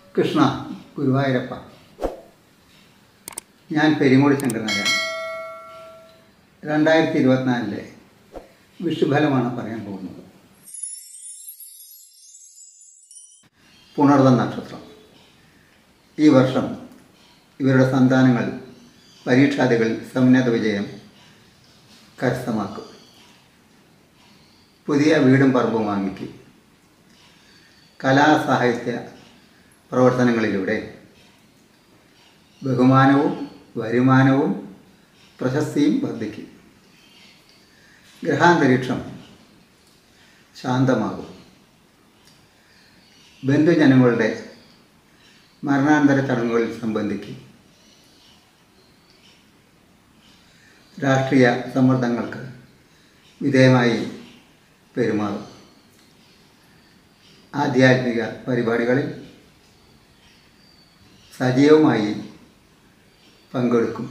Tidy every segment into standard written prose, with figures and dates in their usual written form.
കൃഷ്ണ ഗുരുവായൂരപ്പ. ഞാൻ പെരിങ്ങോട് ശങ്കരനാരായണൻ. 2024 വിഷുഫലമാണ് പറയാൻ പോകുന്നത്. പുണർദം നക്ഷത്രം. ഈ വർഷം ഇവരുടെ സന്താനങ്ങൾ പരീക്ഷാദികളിൽ സമുന്നത വിജയം കരസ്ഥമാക്കും. പുതിയ വീടും പറമ്പും വാങ്ങിക്കും. കലാസാഹിത്യ പ്രവർത്തനങ്ങളിലൂടെ ബഹുമാനവും വരുമാനവും പ്രശസ്തിയും വർദ്ധിക്കും. ഗ്രഹാന്തരീക്ഷം ശാന്തമാകും. ബന്ധുജനങ്ങളുടെ മരണാനന്തര ചടങ്ങുകളിൽ സംബന്ധിക്കും. രാഷ്ട്രീയ സമ്മർദ്ദങ്ങൾക്ക് വിധേയമായി പെരുമാറും. ആധ്യാത്മിക പരിപാടികളിൽ സജീവമായി പങ്കെടുക്കും.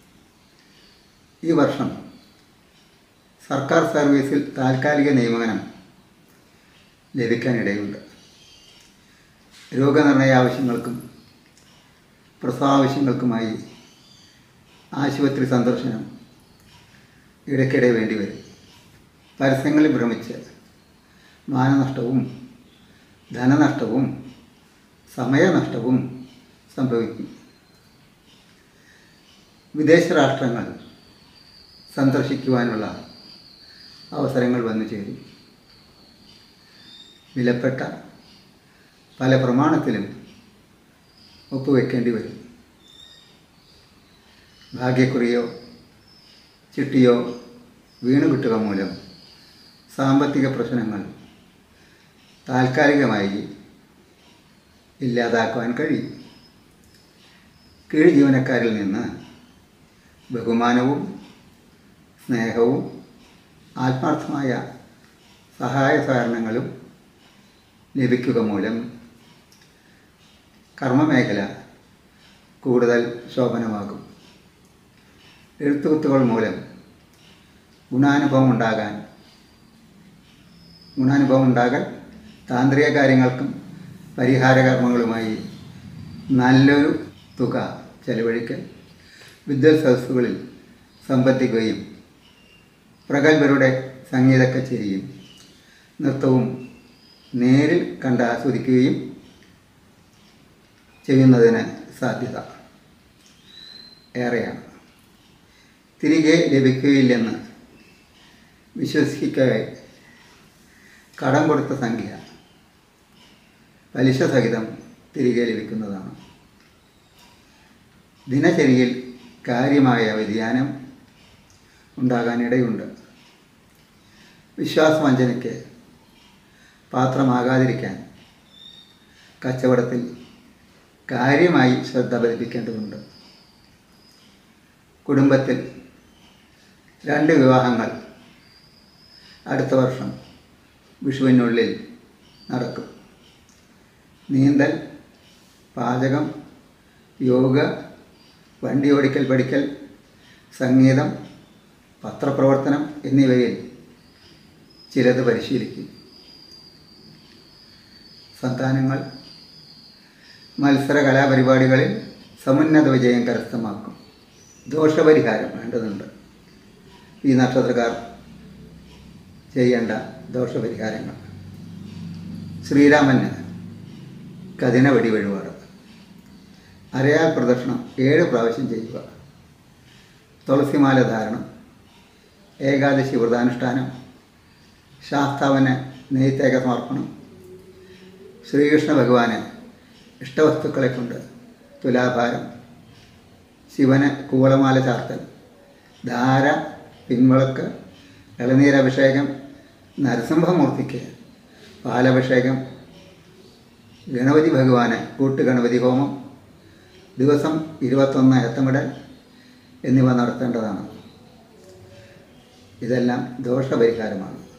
ഈ വർഷം സർക്കാർ സർവീസിൽ താൽക്കാലിക നിയമനം ലഭിക്കാനിടയുണ്ട്. രോഗനിർണയ ആവശ്യങ്ങൾക്കും പ്രസവാവശ്യങ്ങൾക്കുമായി ആശുപത്രി സന്ദർശനം ഇടയ്ക്കിടെ വേണ്ടിവരും. പരസ്യങ്ങളിൽ ഭ്രമിച്ച് മാനനഷ്ടവും ധനനഷ്ടവും സമയനഷ്ടവും സംഭവിക്കും. വിദേശ രാഷ്ട്രങ്ങൾ സന്ദർശിക്കുവാനുള്ള അവസരങ്ങൾ വന്നു ചേരും. വിലപ്പെട്ട പല പ്രമാണത്തിലും ഒപ്പുവെക്കേണ്ടി വരും. ഭാഗ്യക്കുറിയോ ചിട്ടിയോ വീണുകിട്ടുക മൂലം സാമ്പത്തിക പ്രശ്നങ്ങൾ താൽക്കാലികമായി ഇല്ലാതാക്കുവാൻ കഴിയും. കീഴ് ജീവനക്കാരിൽ നിന്ന് ബഹുമാനവും സ്നേഹവും ആത്മാർത്ഥമായ സഹായ സഹകരണങ്ങളും ലഭിക്കുക മൂലം കർമ്മമേഖല കൂടുതൽ ശോഭനമാകും. എഴുത്തുകുത്തുകൾ മൂലം ഗുണാനുഭവം ഉണ്ടാകാൻ താന്ത്രിക കാര്യങ്ങൾക്കും പരിഹാര കർമ്മങ്ങളുമായി നല്ലൊരു തുക ചെലവഴിക്കൽ വിദ്വൽ സദസ്സുകളിൽ സംബന്ധിക്കുകയും പ്രഗത്ഭരുടെ സംഗീത കച്ചേരിയും നൃത്തവും നേരിൽ കണ്ട് ആസ്വദിക്കുകയും ചെയ്യുന്നതിന് സാധ്യത ഏറെയാണ്. തിരികെ ലഭിക്കുകയില്ലെന്ന് വിശ്വസിക്കവേ കടം കൊടുത്ത സംഖ്യ പലിശ സഹിതം തിരികെ ലഭിക്കുന്നതാണ്. ദിനചര്യയിൽ കാര്യമായ വ്യതിയാനം ഉണ്ടാകാനിടയുണ്ട്. വിശ്വാസവഞ്ചനയ്ക്ക് പാത്രമാകാതിരിക്കാൻ കച്ചവടത്തിൽ കാര്യമായി ശ്രദ്ധ പതിപ്പിക്കേണ്ടതുണ്ട്. കുടുംബത്തിൽ 2 വിവാഹങ്ങൾ അടുത്ത വർഷം വിഷുവിനുള്ളിൽ നടക്കും. നീന്തൽ, പാചകം, യോഗ, വണ്ടി ഓടിക്കൽ പഠിക്കൽ, സംഗീതം, പത്രപ്രവർത്തനം എന്നിവയിൽ ചിലത് പരിശീലിക്കും. സന്താനങ്ങൾ മത്സര കലാപരിപാടികളിൽ സമുന്നത വിജയം കരസ്ഥമാക്കും. ദോഷപരിഹാരം വേണ്ടതുണ്ട്. ഈ നക്ഷത്രക്കാർ ചെയ്യേണ്ട ദോഷപരിഹാരങ്ങൾ: ശ്രീരാമന് കഠിന വെടി വഴിപാട്, അരയാൽ പ്രദക്ഷിണം 7 പ്രാവശ്യം ചെയ്യുക, തുളസിമാല ധാരണം, ഏകാദശി വ്രതാനുഷ്ഠാനം, ശാസ്താവിന് നെയ്ത്തേക സമർപ്പണം, ശ്രീകൃഷ്ണ ഭഗവാന് ഇഷ്ടവസ്തുക്കളെ കൊണ്ട് തുലാഭാരം, ശിവന് കൂവളമാല ചാർത്തൽ, ധാര, പിൻവിളക്ക്, ഇളനീരഭിഷേകം, നരസിംഹമൂർത്തിക്ക് പാലഭിഷേകം, ഗണപതി ഭഗവാന് കൂട്ടുഗണപതി ഹോമം, ദിവസം 21 ഏത്തമിടൽ എന്നിവ നടത്തേണ്ടതാണ്. ഇതെല്ലാം ദോഷപരിഹാരമാണ്.